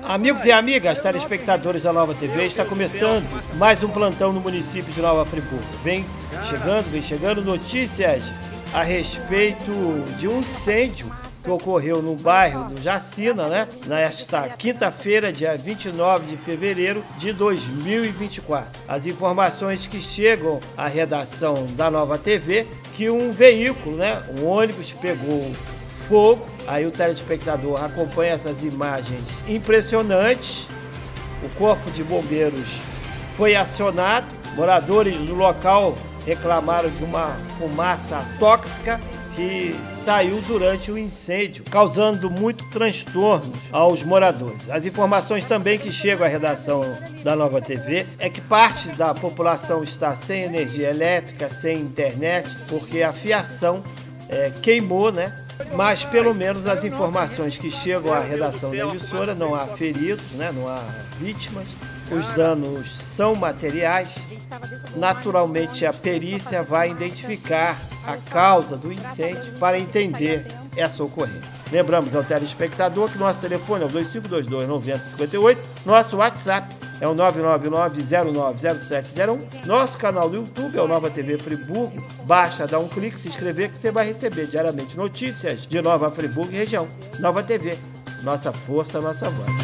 Amigos e amigas, telespectadores da Nova TV, está começando mais um plantão no município de Nova Friburgo. Vem chegando notícias a respeito de um incêndio que ocorreu no bairro do Jacina, nesta quinta-feira, dia 29 de fevereiro de 2024. As informações que chegam à redação da Nova TV, que um veículo, um ônibus pegou fogo. Aí o telespectador acompanha essas imagens impressionantes. O corpo de bombeiros foi acionado. Moradores do local reclamaram de uma fumaça tóxica que saiu durante o incêndio, causando muito transtorno aos moradores. As informações também que chegam à redação da Nova TV é que parte da população está sem energia elétrica, sem internet, porque a fiação queimou, Mas pelo menos as informações que chegam à redação da emissora, não há feridos, não há vítimas, os danos são materiais. Naturalmente a perícia vai identificar a causa do incêndio para entender essa ocorrência. Lembramos ao telespectador que nosso telefone é o 2522-9058, nosso WhatsApp é o 999090701, nosso canal do YouTube é o Nova TV Friburgo. Basta dar um clique, se inscrever que você vai receber diariamente notícias de Nova Friburgo e região. Nova TV, nossa força, nossa voz.